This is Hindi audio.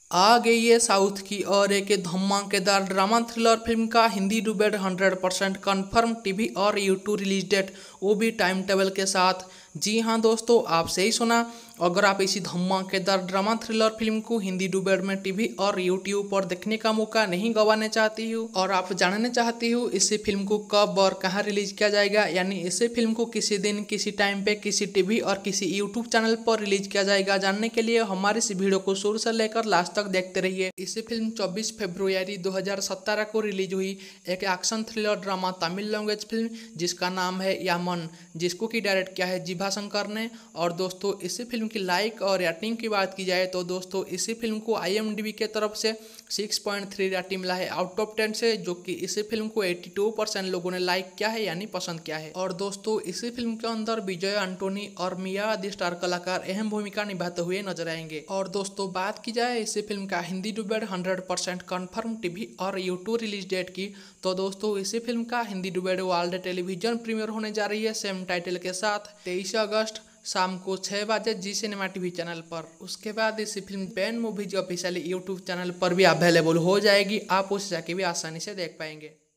आ गई है साउथ की और एक धमाकेदार ड्रामा थ्रिलर फिल्म का हिंदी डुबेड 100% कन्फर्म टीवी और यूट्यूब रिलीज डेट, वो भी टाइम टेबल के साथ। जी हाँ दोस्तों, आप सही सुना। अगर आप इसी धमाकेदार ड्रामा थ्रिलर फिल्म को हिंदी डुबेड में टीवी और यूट्यूब पर देखने का मौका नहीं गंवाने चाहती हो और आप जानना चाहती हो इसी फिल्म को कब और कहाँ रिलीज किया जाएगा, यानी इसी फिल्म को किसी दिन किसी टाइम पे किसी टीवी और किसी यूट्यूब चैनल पर रिलीज किया जाएगा, जानने के लिए हमारे इस वीडियो को शुरू से लेकर लास्ट तक देखते रहिए। इसी फिल्म 24 फरवरी 2017 को रिलीज हुई एक action thriller drama Tamil language film जिसका नाम है यामन, जिसको की डायरेक्ट किया है जीभा शंकर ने। और दोस्तों इसी फिल्म की लाइक और रेटिंग की बात की जाए तो दोस्तों इसी फिल्म को IMDb के तरफ से 6.3 रेटिंग मिला है आउट ऑफ 10 से, जो कि इसी फिल्म को 82% लोगों ने लाइक किया है, यानी पसंद किया है। और दोस्तों इसी फिल्म के अंदर विजय एंटोनी और मिया आदि स्टार कलाकार अहम भूमिका निभाते हुए नजर आएंगे। और दोस्तों बात की जाए इसी फिल्म का हिंदी डुबेड 100% कन्फर्म टीवी और यूट्यूब रिलीज डेट की, तो दोस्तों इसी फिल्म का Hindi dubbed world television premiere होने जा रही है सेम टाइटल के साथ 23 अगस्त शाम को 6 बजे जी सिनेमा टीवी चैनल पर। उसके बाद इसी film Pen Movies official YouTube channel पर भी अवेलेबल हो जाएगी, आप उसे जाके भी आसानी से देख पाएंगे।